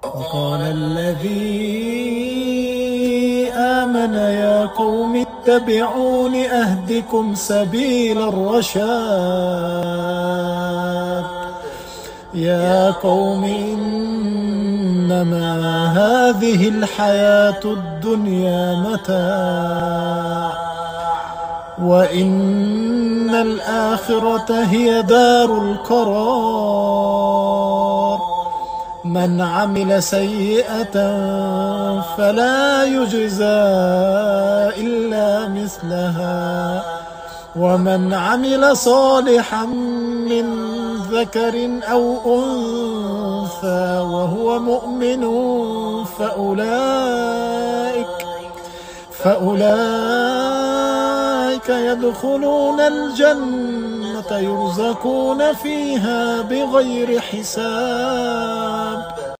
وقال الذي آمن يا قوم اتبعون أهدكم سبيل الرشاد. يا قوم إنما هذه الحياة الدنيا متاع وإن الآخرة هي دار القرار. من عمل سيئة فلا يجزى إلا مثلها ومن عمل صالحا من ذكر أو أنثى وهو مؤمن فأولئك يدخلون الجنة يرزقون فيها بغير حساب.